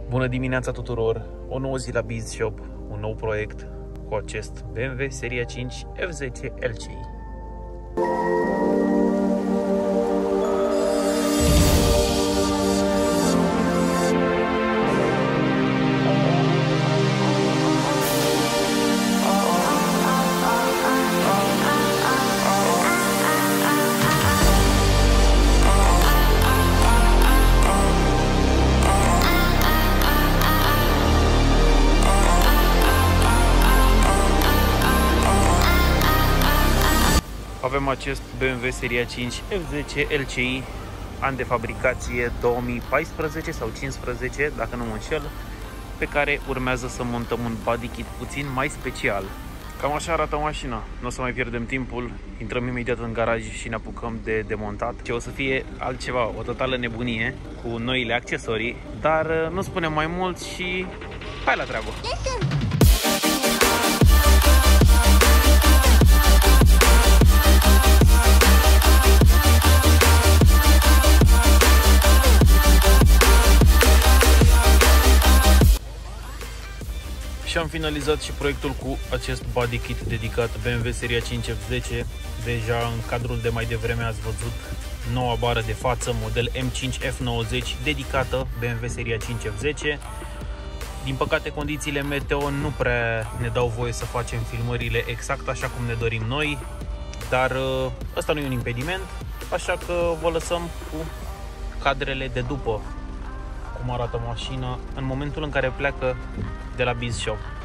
Bună dimineața tuturor! O nouă zi la BizShop, un nou proiect cu acest BMW Seria 5 F10 LCI. Avem acest BMW Seria 5 F10 LCI, an de fabricație 2014 sau 2015, dacă nu mă înșel, pe care urmează să montăm un body kit puțin mai special. Cam așa arată mașina. Nu o să mai pierdem timpul, intrăm imediat în garaj și ne apucăm de demontat. Ce o să fie altceva, o totală nebunie cu noile accesorii, dar nu spunem mai mult și hai la treabă! Și am finalizat și proiectul cu acest body kit dedicat BMW Seria 5 F10. Deja în cadrul de mai devreme ați văzut noua bară de față, model M5 F90, dedicată BMW Seria 5 F10. Din păcate, condițiile meteo nu prea ne dau voie să facem filmările exact așa cum ne dorim noi, dar ăsta nu e un impediment, așa că vă lăsăm cu cadrele de după cum arată mașina în momentul în care pleacă de la BizShop.